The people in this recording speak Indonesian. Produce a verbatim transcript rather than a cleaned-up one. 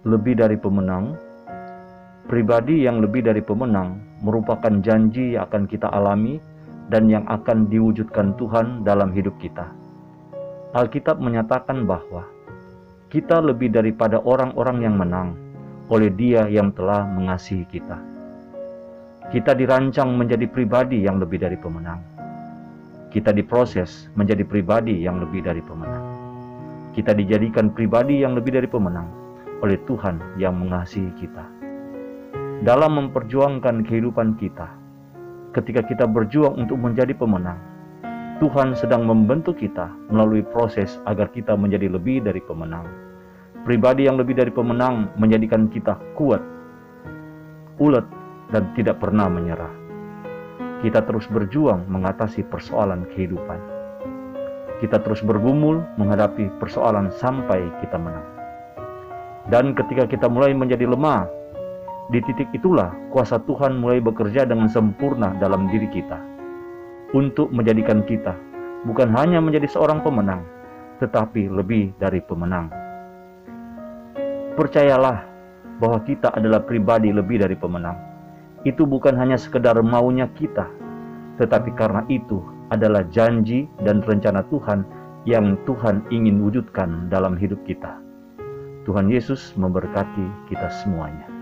lebih dari pemenang, pribadi yang lebih dari pemenang merupakan janji yang akan kita alami dan yang akan diwujudkan Tuhan dalam hidup kita. Alkitab menyatakan bahwa kita lebih daripada orang-orang yang menang oleh Dia yang telah mengasihi kita. Kita dirancang menjadi pribadi yang lebih dari pemenang. Kita diproses menjadi pribadi yang lebih dari pemenang. Kita dijadikan pribadi yang lebih dari pemenang oleh Tuhan yang mengasihi kita. Dalam memperjuangkan kehidupan kita, ketika kita berjuang untuk menjadi pemenang, Tuhan sedang membentuk kita melalui proses agar kita menjadi lebih dari pemenang. Pribadi yang lebih dari pemenang menjadikan kita kuat, ulet, dan tidak pernah menyerah. Kita terus berjuang mengatasi persoalan kehidupan. Kita terus bergumul menghadapi persoalan sampai kita menang. Dan ketika kita mulai menjadi lemah, di titik itulah kuasa Tuhan mulai bekerja dengan sempurna dalam diri kita untuk menjadikan kita bukan hanya menjadi seorang pemenang, tetapi lebih dari pemenang. Percayalah bahwa kita adalah pribadi lebih dari pemenang. Itu bukan hanya sekedar maunya kita, tetapi karena itu adalah janji dan rencana Tuhan yang Tuhan ingin wujudkan dalam hidup kita. Tuhan Yesus memberkati kita semuanya.